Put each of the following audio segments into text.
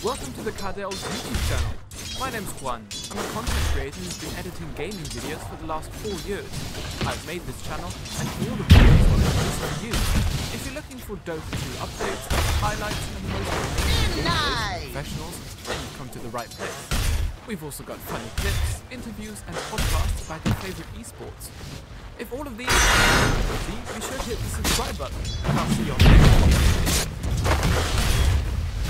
Welcome to the Daedalus YouTube channel. My name's Juan. I'm a content creator who's been editing gaming videos for the last 4 years. I've made this channel and all the videos are just for you. If you're looking for Dota 2 updates, highlights and the most videos, professionals, then you've come to the right place. We've also got funny clips, interviews and podcasts about your favorite esports. If all of these are be sure to hit the subscribe button and I'll see you on the next video.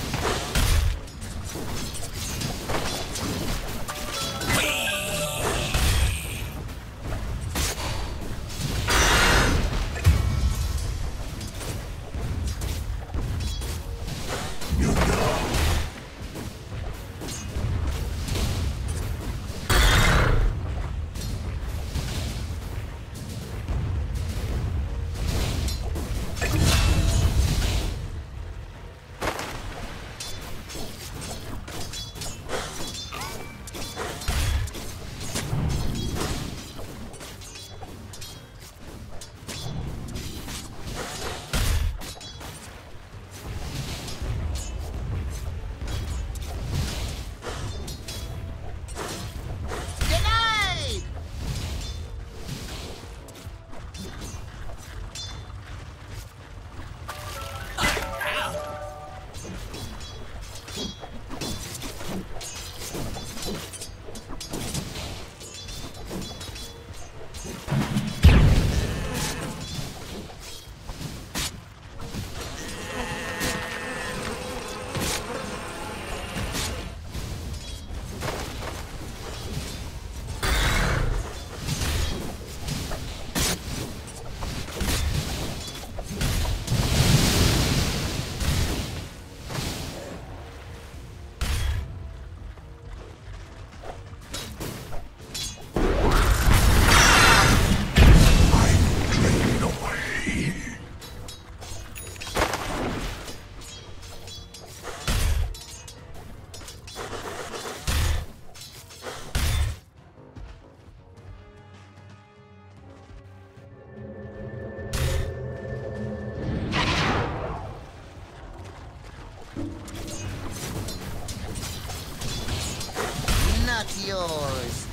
Yours.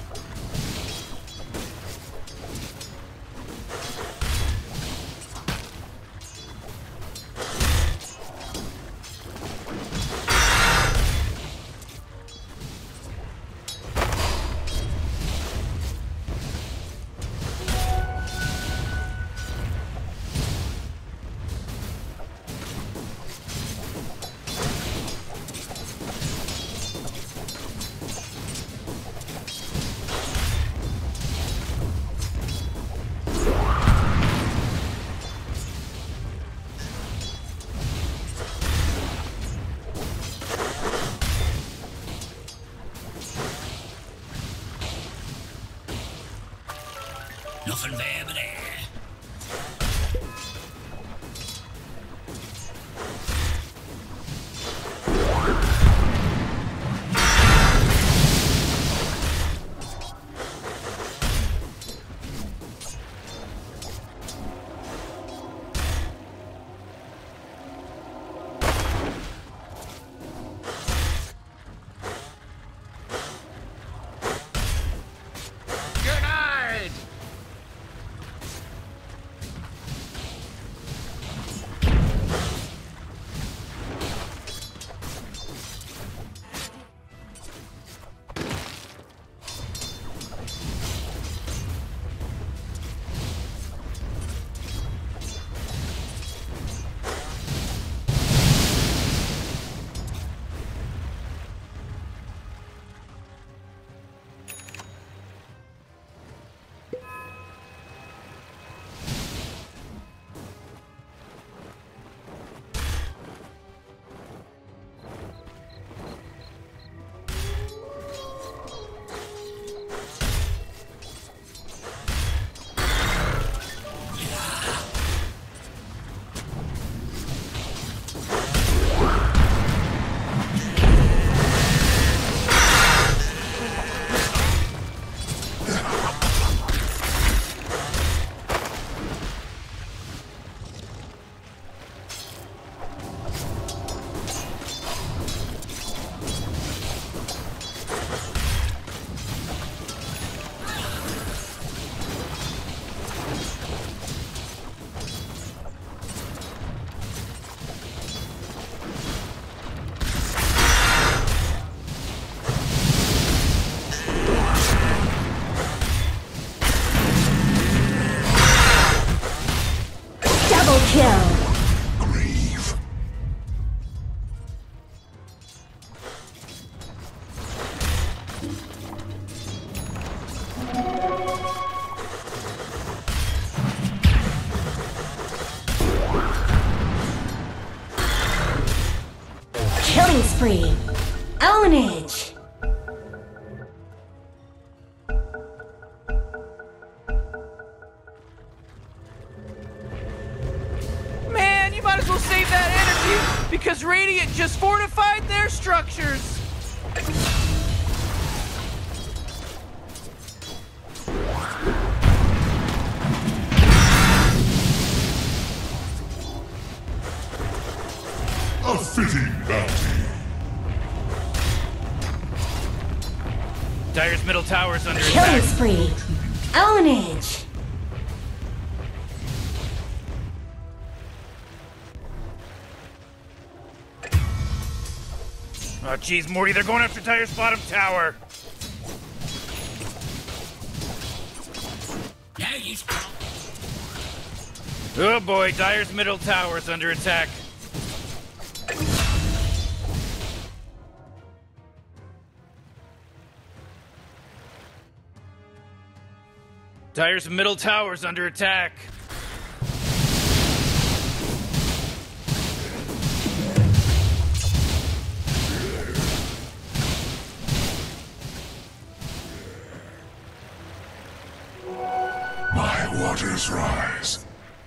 Nothing there but air. Killing spree. Ownage. Man, you might as well save that energy because Radiant just fortified their structures. A fitting bounty. Dire's middle tower's under Killing attack. spree. Ownage. Oh, jeez, Morty, they're going after Dire's bottom tower. Now you stop. Oh boy, Dire's middle tower's under attack. Dire's middle tower's under attack. My waters rise.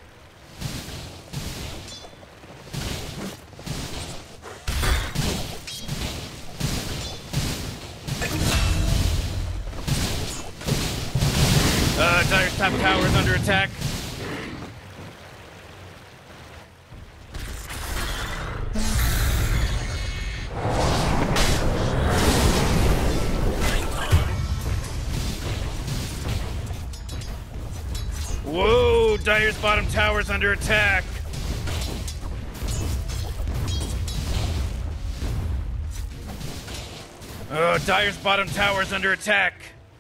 Dire's top tower's under attack. Whoa, Dire's bottom tower's under attack. Oh, Dire's bottom tower's under attack.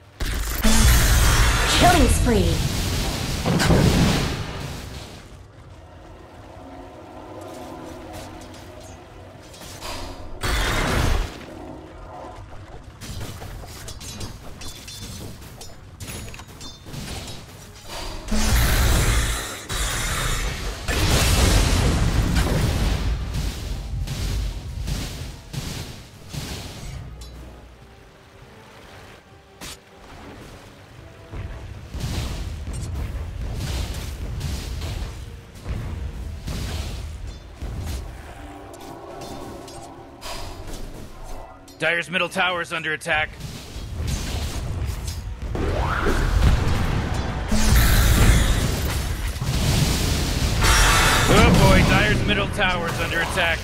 Killing spree. Dire's middle tower's under attack. Oh boy, Dire's middle tower's under attack.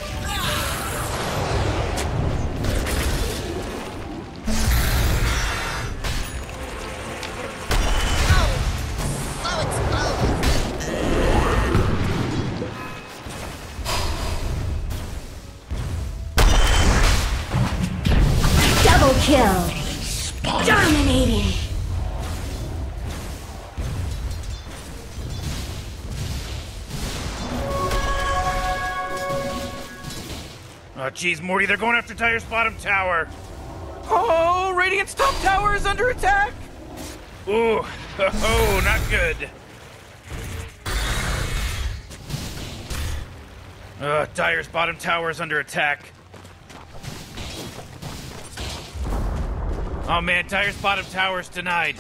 Double kill. Dominating. Oh jeez, Morty, they're going after Dire's bottom tower. Oh, Radiant's top tower is under attack. Ooh, oh, not good. Dire's bottom tower is under attack. Oh man, Dire's bottom tower is denied.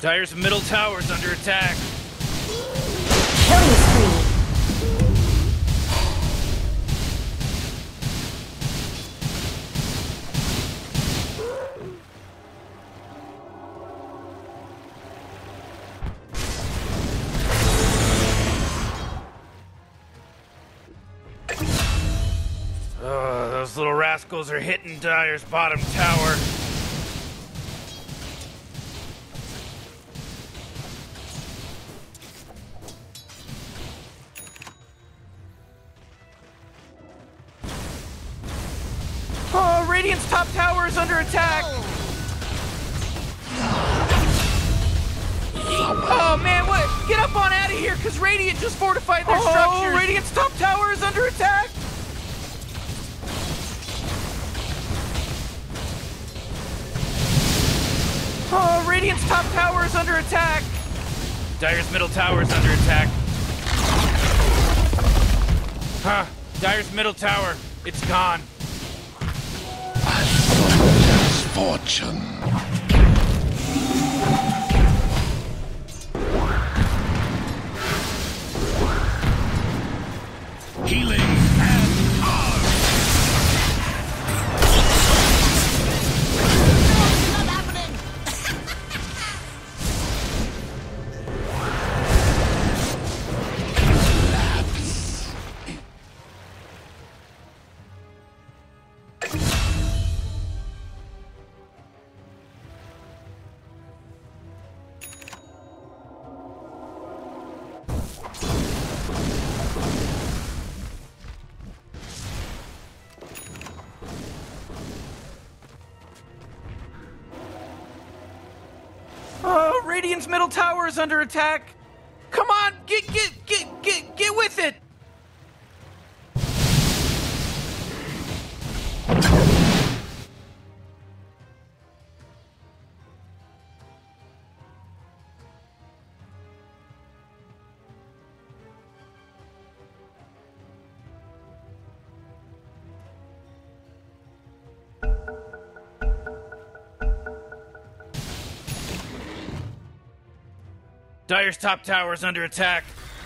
Dire's middle tower's under attack. Killing spree. Those little rascals are hitting Dire's bottom tower. Oh, Radiant's top tower is under attack! Oh man, what? Get up on out of here, cause Radiant just fortified their structures! Radiant's top tower is under attack! Oh, Radiant's top tower is under attack! Dire's middle tower is under attack. Huh, Dire's middle tower, it's gone. Fortune. Healing and hard. Not happening! Oh, Radiant's middle tower is under attack! Come on, get with it! Dire's top tower is under attack.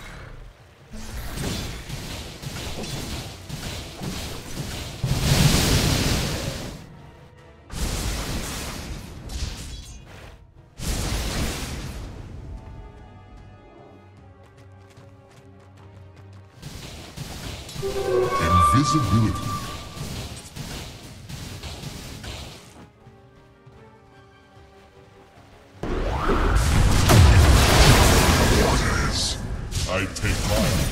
Invisibility. I take mine.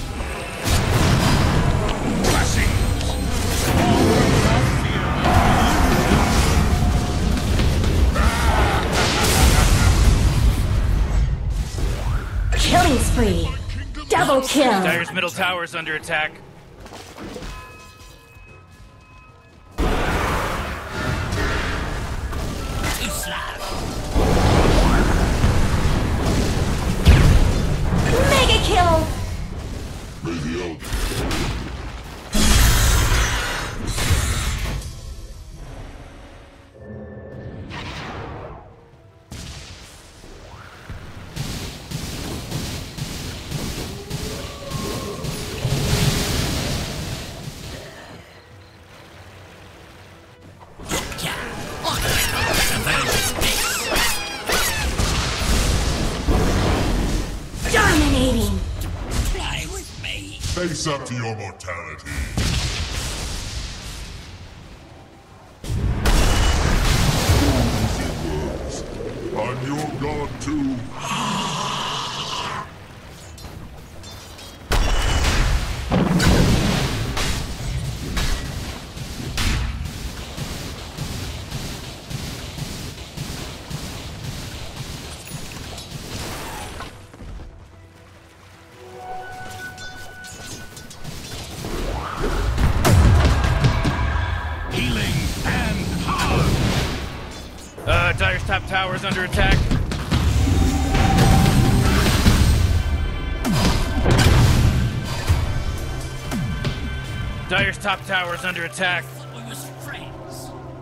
Killing spree. Double kill. Dire's middle tower is under attack. Mega kill. Dominating. Fly with me. Face up to your mortality. Easy words. I'm your god too. Dire's top tower is under attack. Dire's top tower is under attack. We was friends.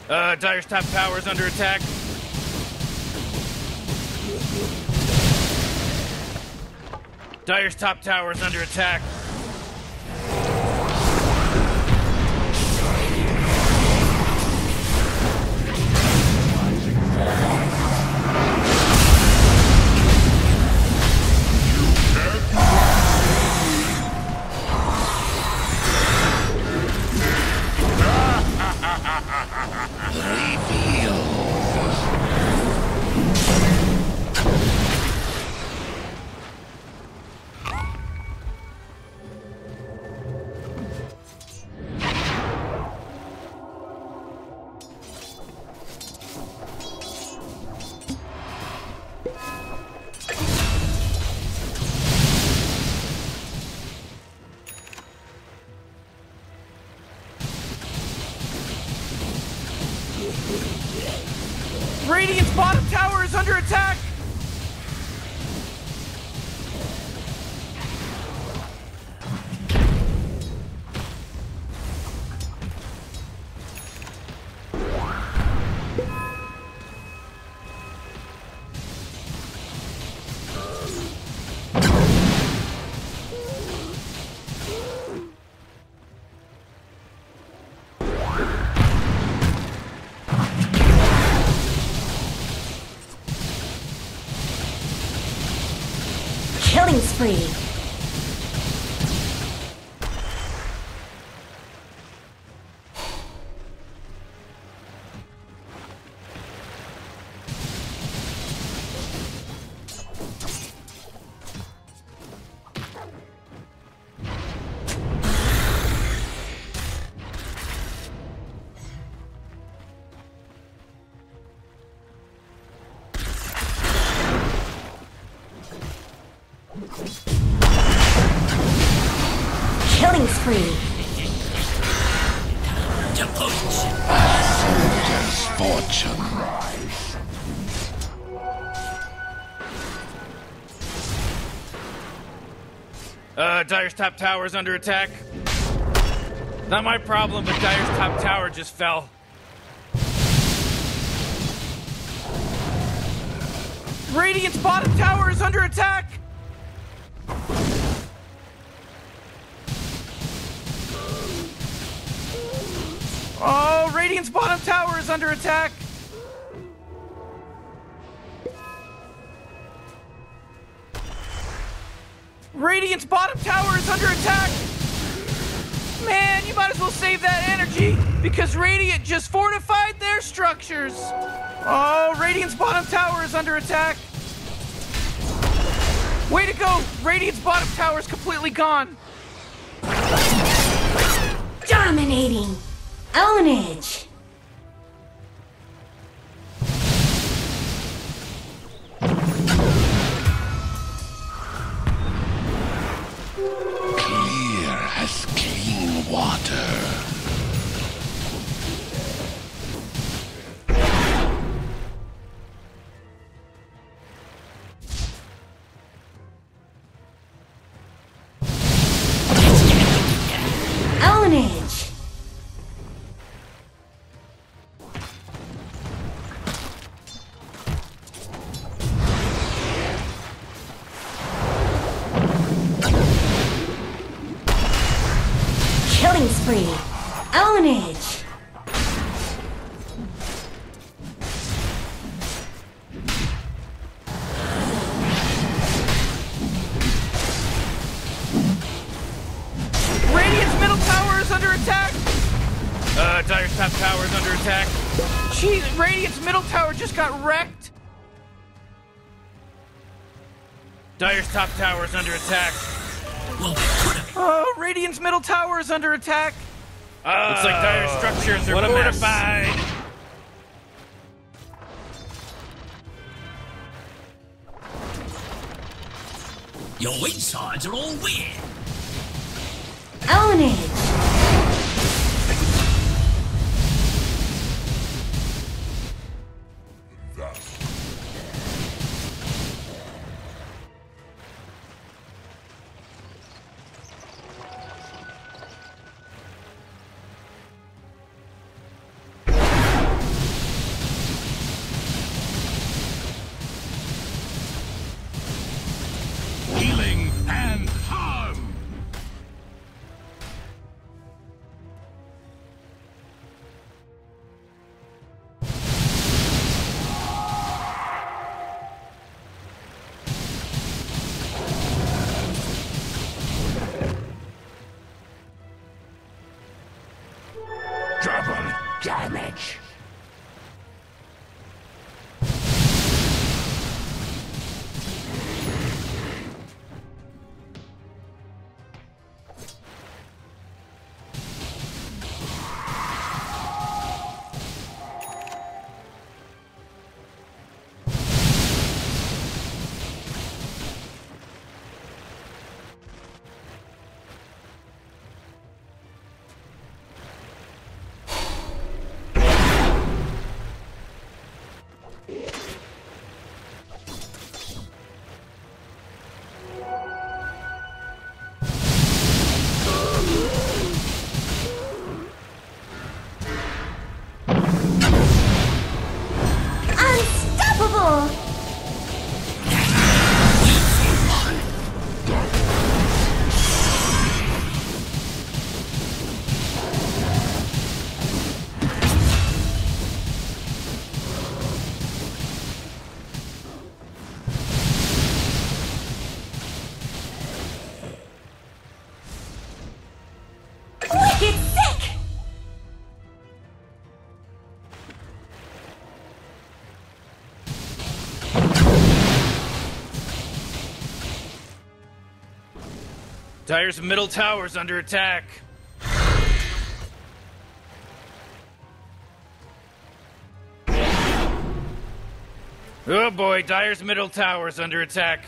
Dire's top tower is under attack. Dire's top tower is under attack. Radiant's bottom tower is under attack! Killing spree. Killing spree. Soldier's fortune. Dire's top tower is under attack. Not my problem, but Dire's top tower just fell. Radiant's bottom tower is under attack! Oh, Radiant's bottom tower is under attack! Radiant's bottom tower is under attack! Man, you might as well save that energy, because Radiant just fortified their structures! Oh, Radiant's bottom tower is under attack! Way to go! Radiant's bottom tower is completely gone! Dominating. Ownage. Clear as clean water. Ownage. Killing spree. Ownage. Radiant's middle tower is under attack! Dire's top tower is under attack. Jeez, Radiant's middle tower just got wrecked! Dire's top tower is under attack. Oh, Radiant's middle tower is under attack! Looks like Dire's structures are fortified! Your insides are all weird. Ownage. damage. Unstoppable! Wicked sick! Dire's middle tower's under attack. Oh boy, Dire's middle tower's under attack.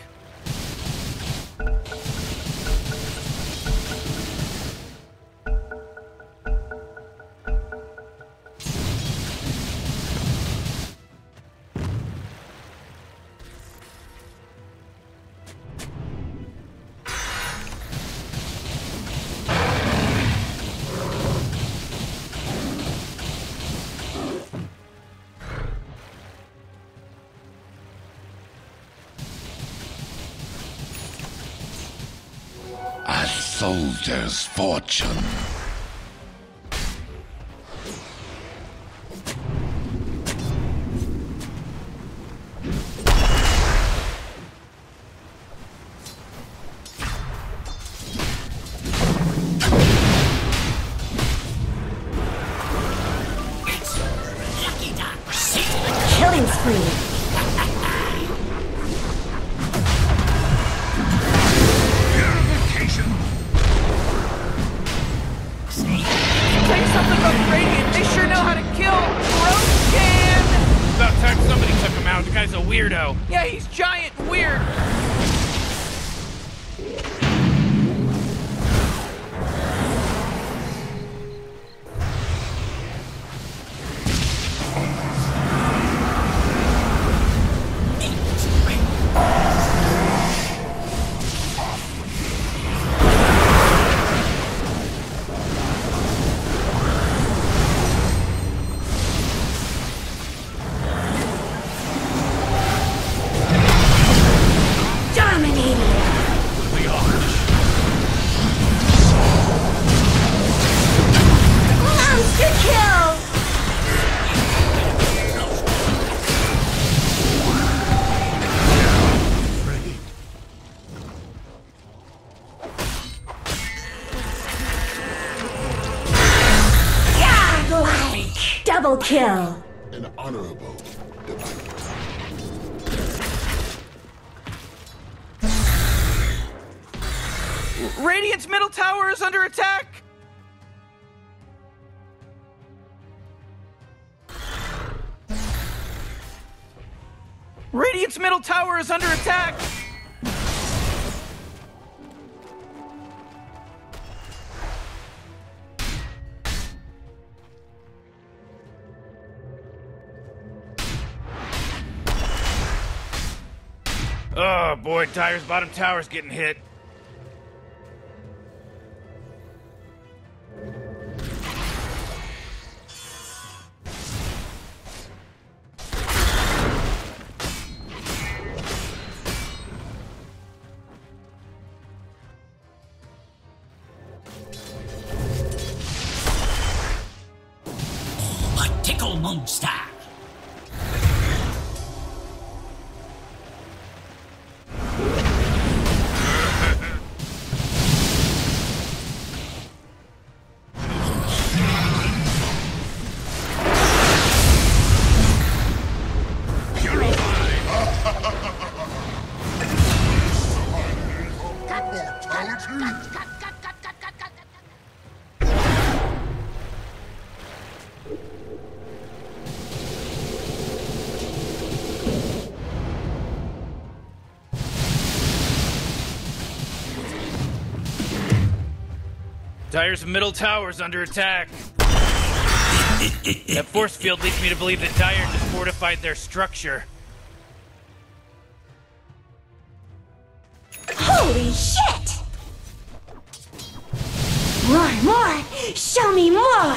A soldier's fortune. Killing spree! Tell you something about Radiant, they sure know how to kill. Broken! About time somebody took him out. The guy's a weirdo. Yeah, he's giant and weird. Dominating! Monster kill! Godlike! Double kill! An honorable device. Radiant's middle tower is under attack. Radiant's middle tower is under attack. Oh boy, Dire's bottom tower's getting hit. A tickle monster. Immortality! Dire's middle tower's under attack. That force field leads me to believe that Dire just fortified their structure. Holy shit! More! Show me more!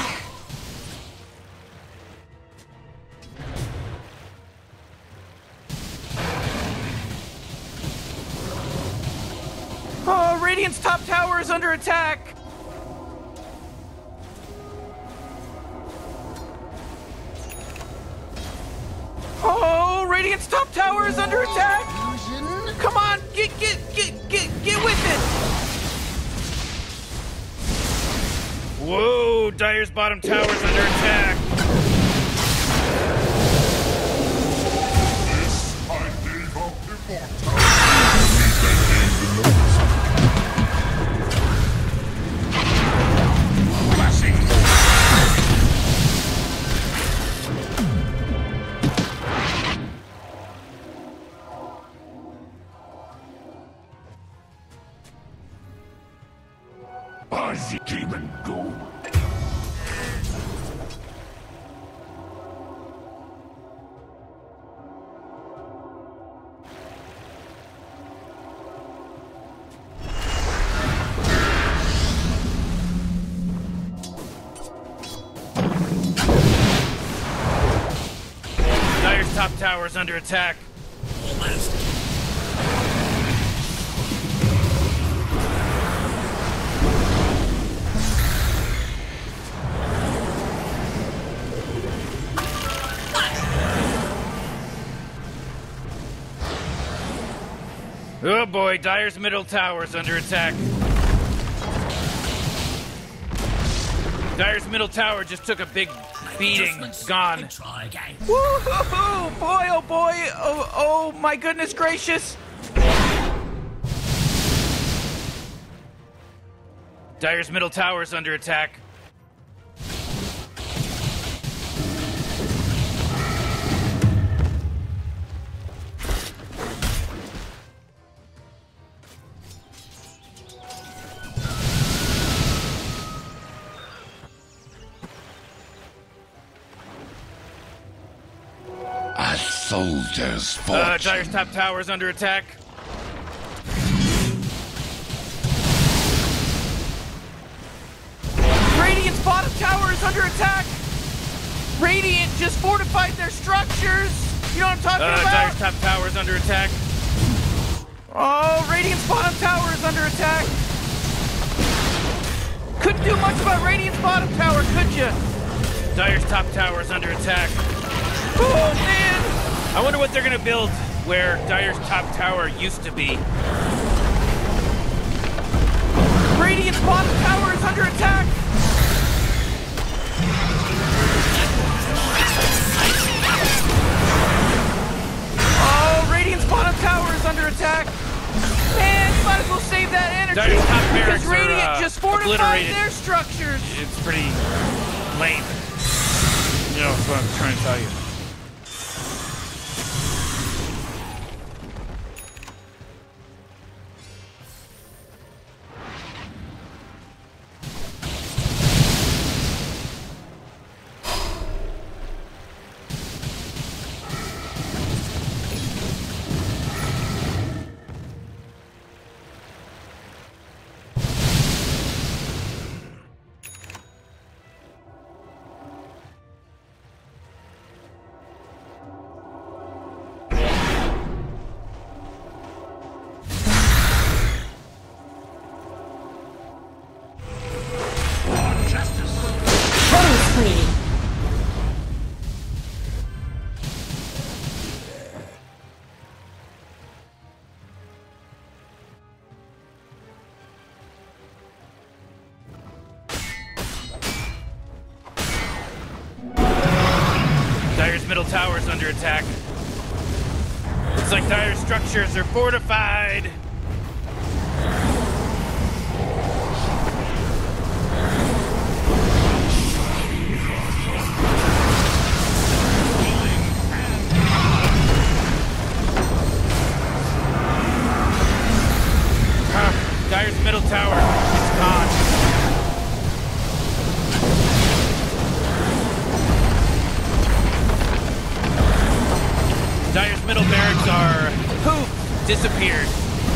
Oh, Radiant's top tower is under attack! Oh, Radiant's top tower is under attack! Come on, get with it! Whoa, Dire's bottom tower is under attack! This I gave up immortality. Buzzy came and go. Dire's top tower is under attack. Almost. Oh boy, Dire's middle tower is under attack. Dire's middle tower just took a big beating. It's gone. Try again. Woo-hoo-hoo! Boy, oh boy! Oh my goodness gracious! Dire's middle tower is under attack. A soldier's fortune. Dire's top tower is under attack. Radiant's bottom tower is under attack. Radiant just fortified their structures. You know what I'm talking about? Dire's top tower is under attack. Oh, Radiant's bottom tower is under attack. Couldn't do much about Radiant's bottom tower, could you? Dire's top tower is under attack. Oh, man! I wonder what they're gonna build where Dire's top tower used to be. Radiant's bottom tower is under attack! Oh, Radiant's bottom tower is under attack! Man, you might as well save that energy! Dire's top barracks because Radiant are, just fortified obliterated. their structures! It's pretty lame. You know, that's what I'm trying to tell you. Killing spree. Dire's middle tower is under attack. Looks like Dire's structures are fortified. middle tower. It's gone. Dire's middle barracks are poof, disappeared.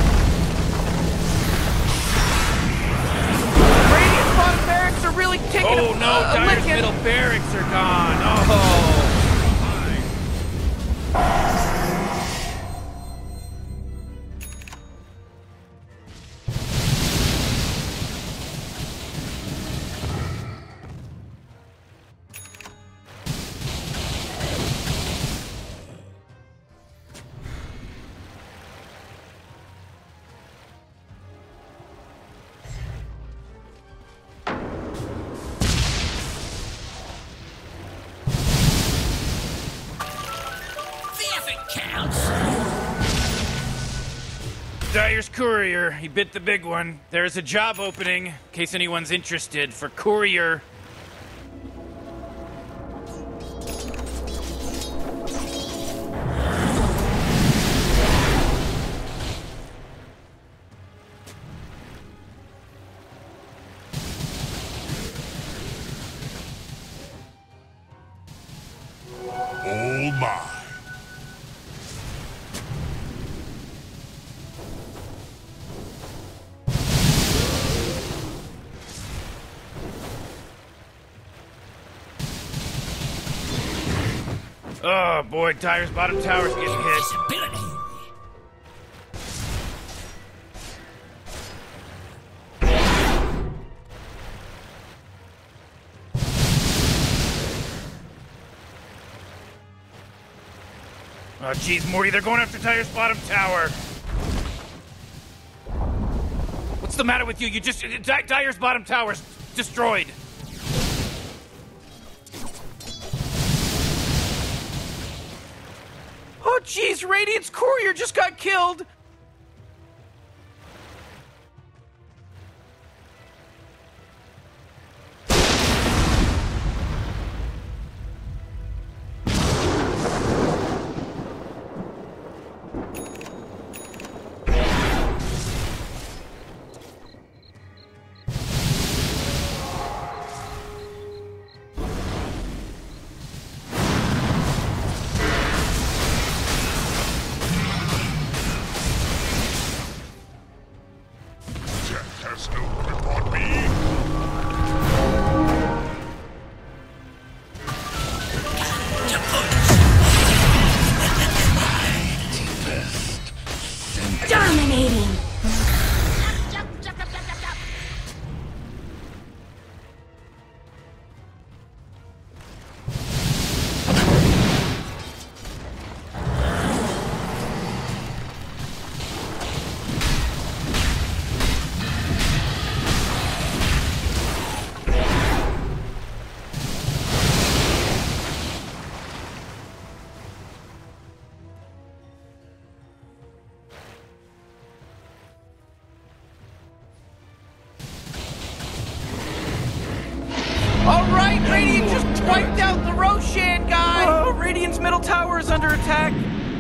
Radiant's bottom barracks are really taking Oh no, a Dire's licking. middle barracks are gone. Oh. Dire's courier, he bit the big one. There's a job opening, in case anyone's interested, for courier. Oh my. Oh boy, Dire's bottom tower's getting hit. Oh geez, Morty, they're going after Dire's bottom tower. What's the matter with you? You just... Dire's bottom tower's destroyed. Oh jeez, Radiant's courier just got killed. Death has no grip on me. Dominating! All right, Radiant just wiped out the Roshan guy. Oh, Radiant's middle tower is under attack.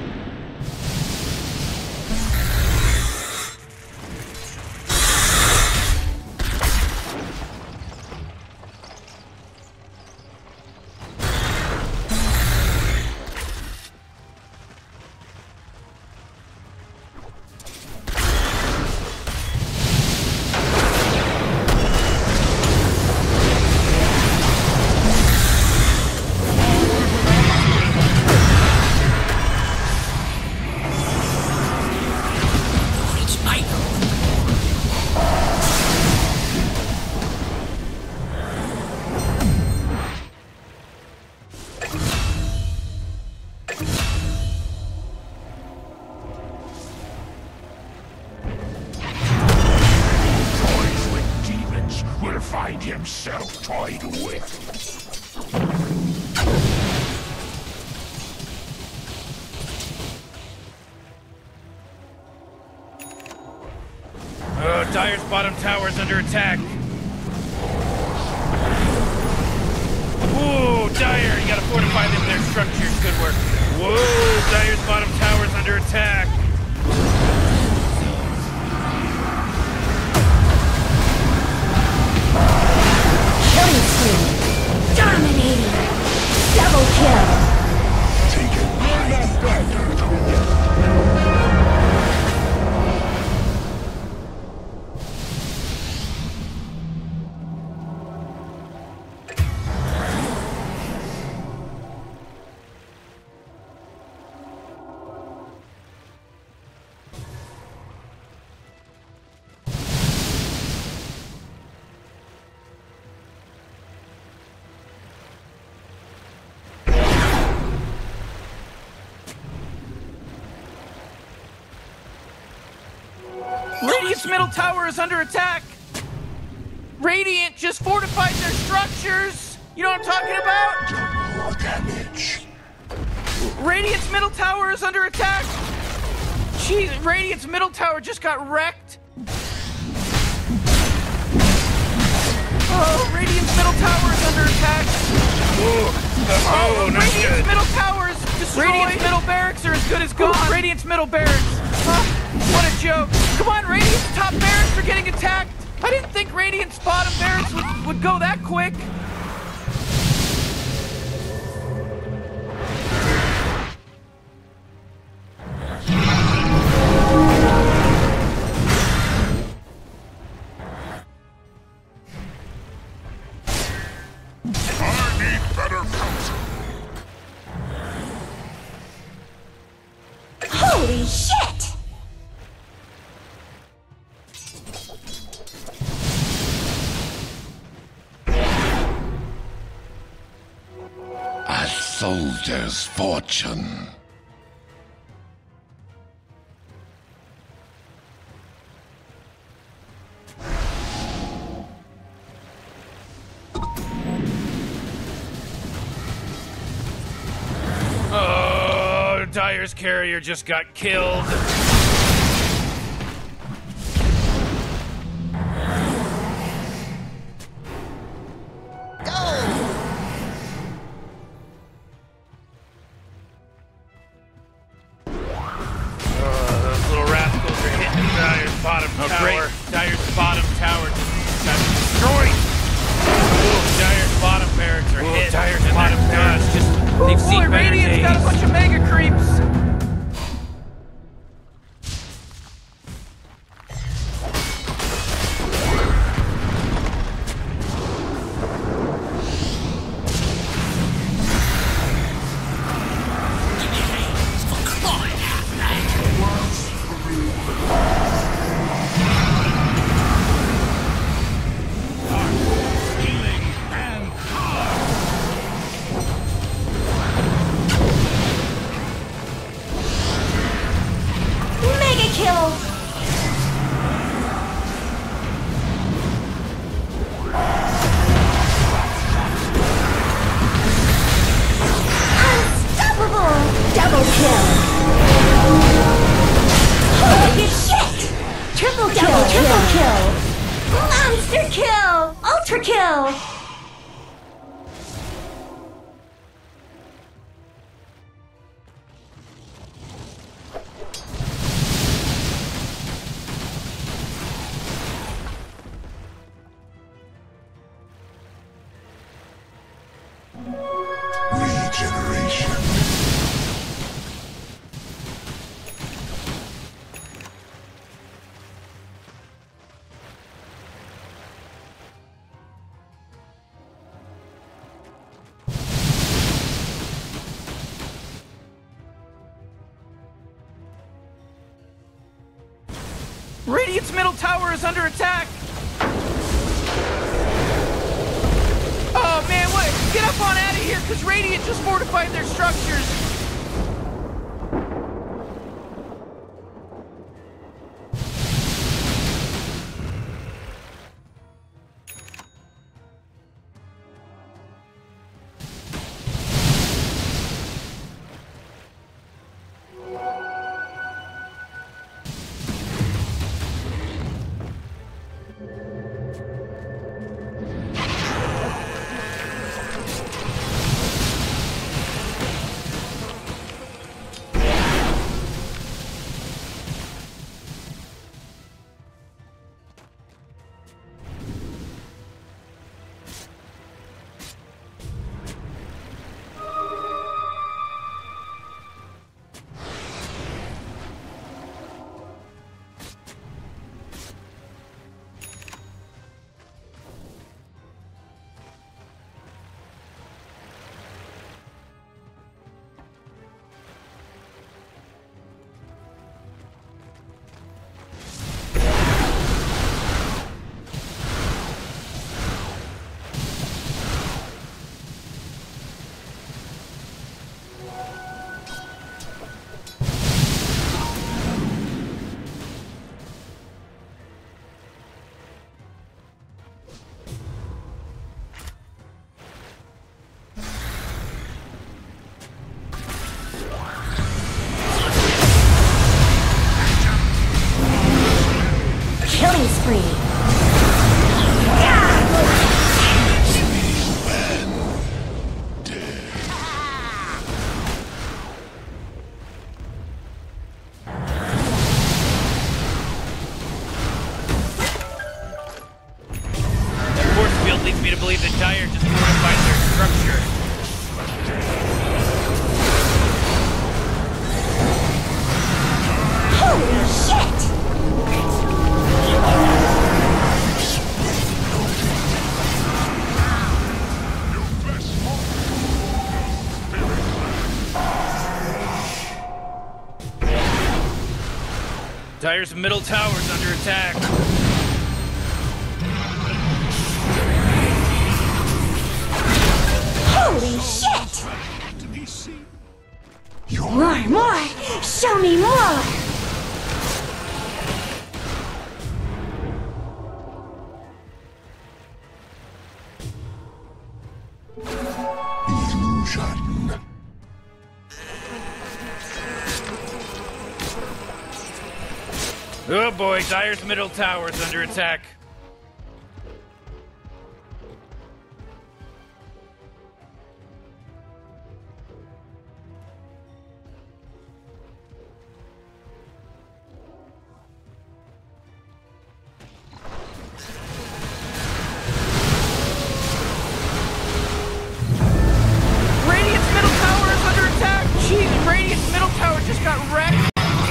Find himself toyed with. Oh, Dire's bottom tower's under attack. Whoa, Dire, you gotta fortify them their structures. Good work. Whoa, Dire's bottom tower's under attack. Radiant's middle tower is under attack! Radiant just fortified their structures! You know what I'm talking about? Double damage. Radiant's middle tower is under attack! Jeez, Radiant's middle tower just got wrecked! Oh, Radiant's middle tower is under attack! Oh, not Radiant's good. middle tower is destroyed! Radiant's middle barracks are as good as gone! Radiant's middle barracks! What a joke! Come on, Radiant's top barracks are getting attacked! I didn't think Radiant's bottom barracks would go that quick! I need better counsel. Holy shit! A soldier's fortune. Oh, Dire's carrier just got killed. Those little rascals are hitting Dire's bottom tower. Great. Dire's bottom tower just got destroyed. Ooh, Dire's bottom barracks are hit. Dire's bottom barracks just, they've Boy, seen better Radiant's days. got a bunch of mega creeps! Mega kill! Unstoppable! Double kill! Holy shit! Triple kill! Triple kill! Monster kill! Ultra kill! Regeneration. Radiant's middle tower is under attack! Oh man, what? Get up on out of here, because Radiant just fortified their structures! spree. The force field leads me to believe that Dire just fortified their structure. Holy shit! Dire's middle tower's under attack. Holy shit! More! Show me more! Illusion. Oh boy, Dire's middle tower's under attack. Radiant's middle tower is under attack! Jeez, Radiant's middle tower just got wrecked!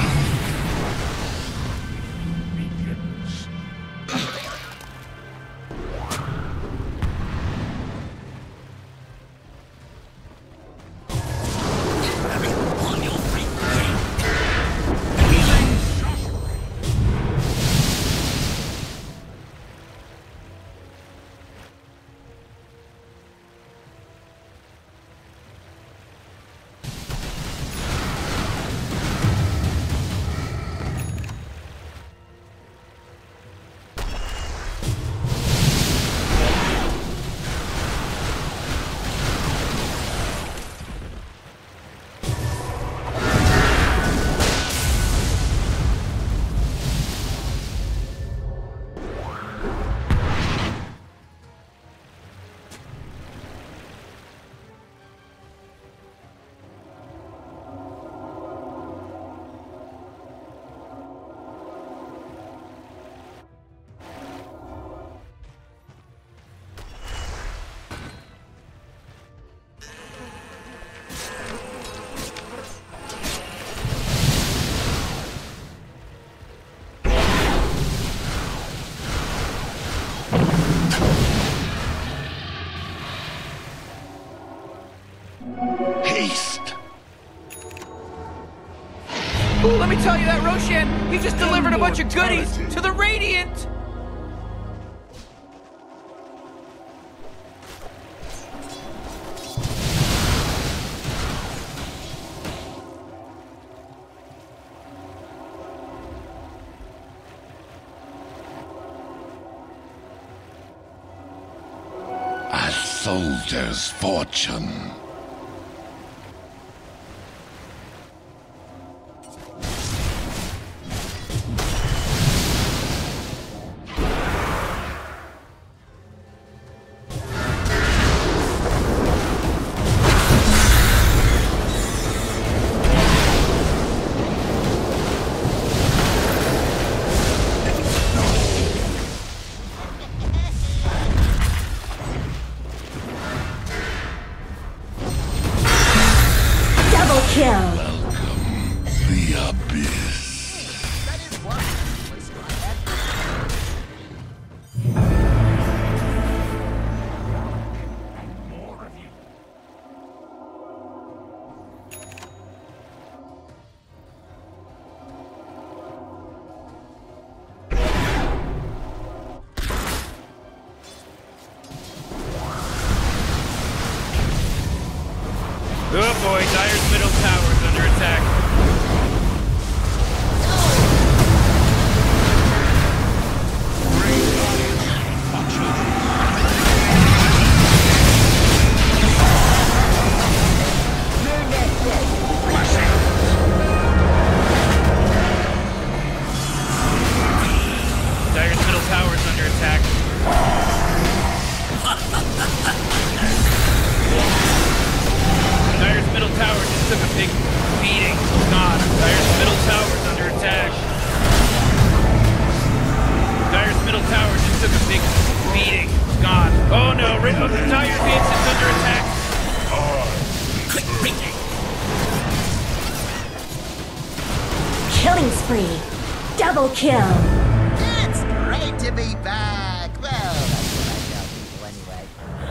Haste. Ooh, let me tell you that Roshan, he just delivered a bunch of goodies to the Radiant! A soldier's fortune. tower is under attack. Dire's middle tower just took a big beating. God, Dire's middle tower is under attack. Dire's middle tower just took a big beating. It's gone. Oh no, Dire's ancient's under attack. Killing spree. Double kill. It's great to be back. Well, that's what I tell people anyway.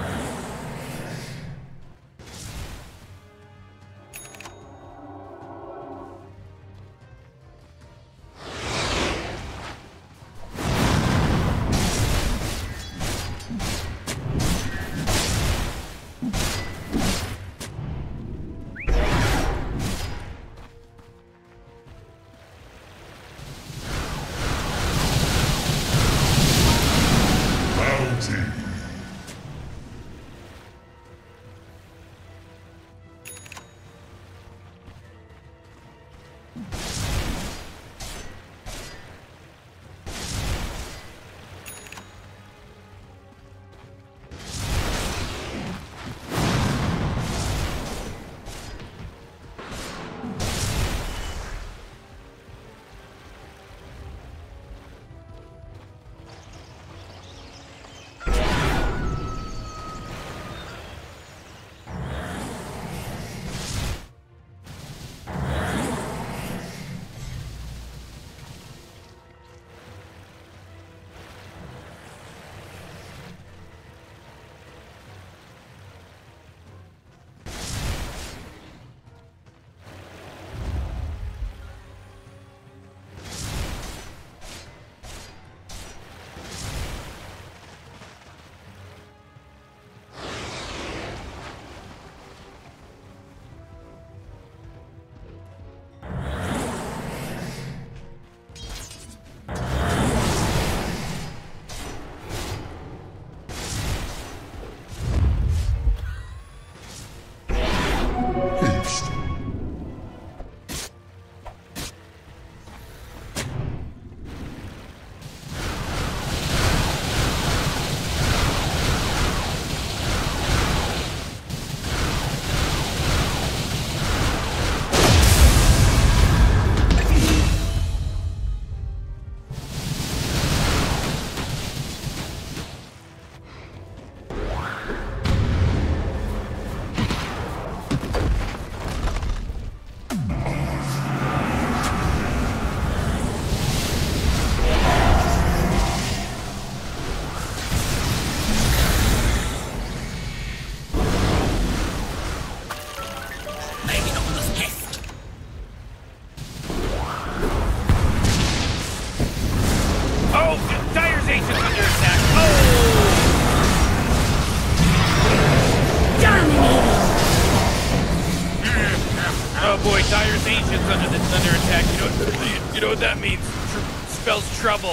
Under attack. You know what that means? Spells trouble.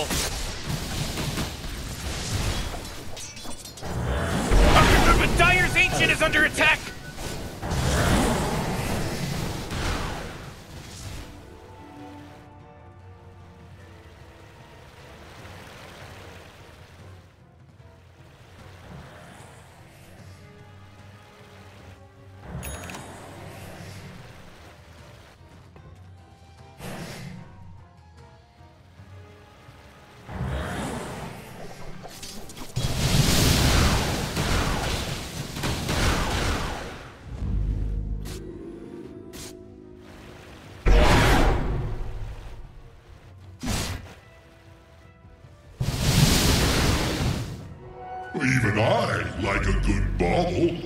But Dire's Ancient is under attack. Even I like a good bauble.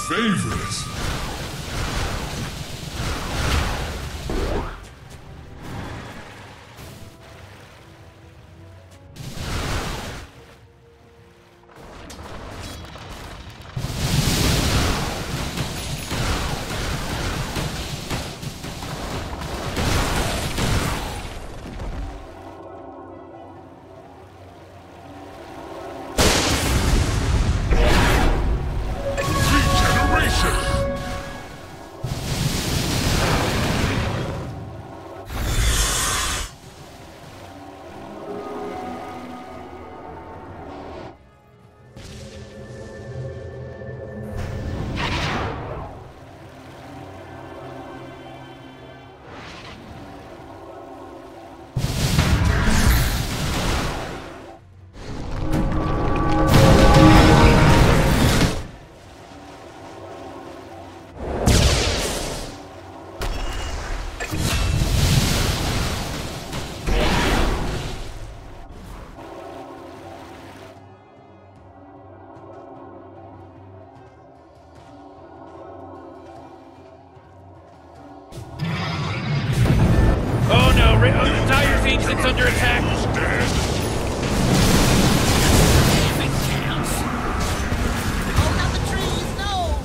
favorites. Dire's Ancient's under attack. Oh, not the trees, no!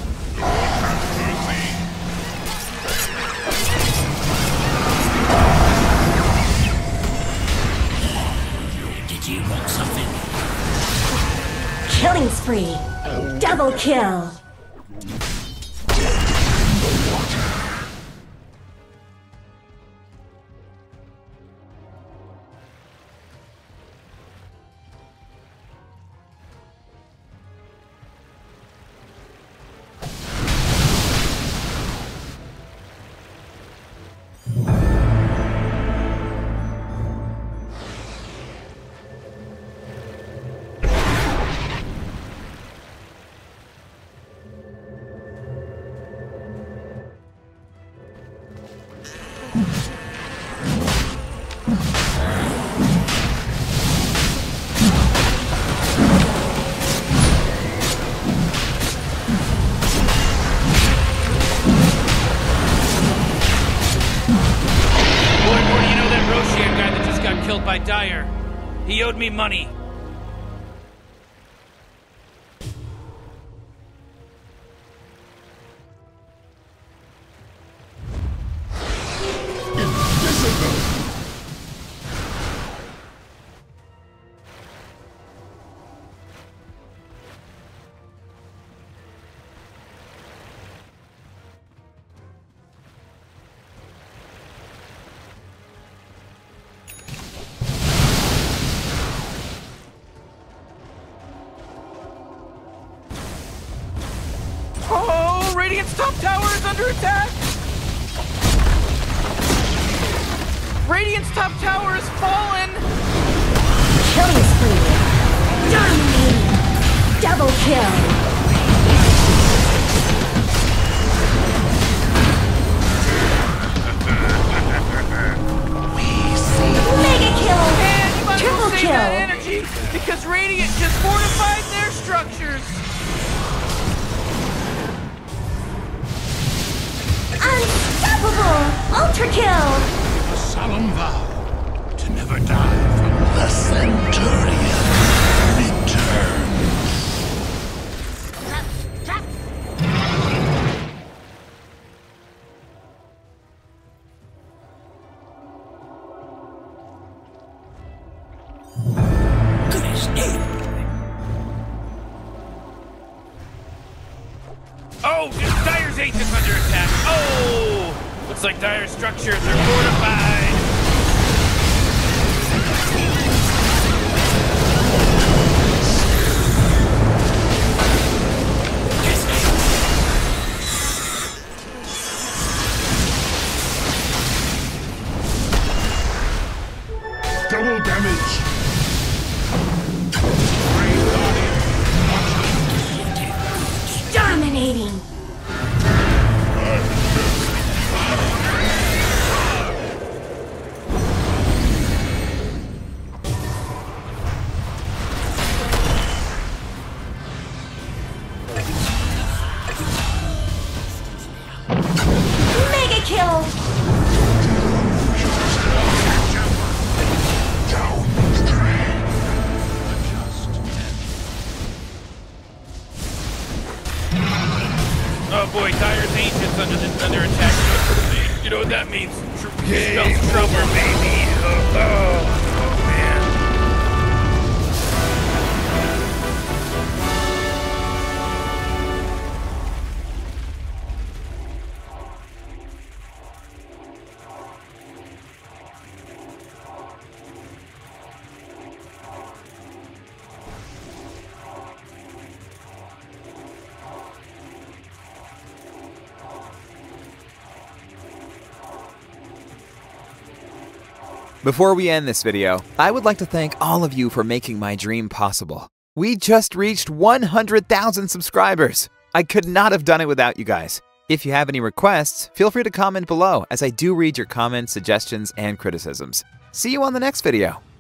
Did you want something? Killing spree. Double kill. Killed by Dire. He owed me money. Oh, Radiant's top tower is under attack! Radiant's top tower has fallen! Killing spree. Dominating. Double kill. Mega kill. And you might as well Triple save that kill. energy because Radiant just fortified their structures! Unstoppable. Ultra kill. A solemn vow to never die from the Centurion returns. Oh, Dire's Ancient's under attack. Oh! Looks like Dire's structures are fortified. Double damage. Dominating. Radiant's under attack. You know what that means? Game over, baby. Oh, man. Before we end this video, I would like to thank all of you for making my dream possible. We just reached 100,000 subscribers. I could not have done it without you guys. If you have any requests, feel free to comment below, as I do read your comments, suggestions, and criticisms. See you on the next video.